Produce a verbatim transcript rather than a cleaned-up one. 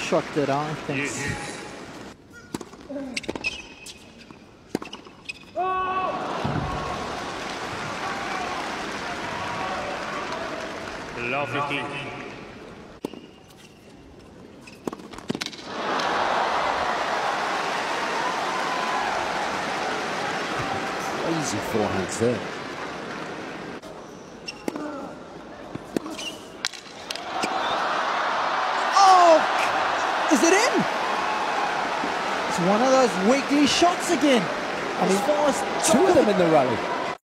shot there, I think. Yes. Love fifteen. Crazy forehands there. Oh! Is it in? It's one of those weekly shots again. I mean, as far as two of them in the rally.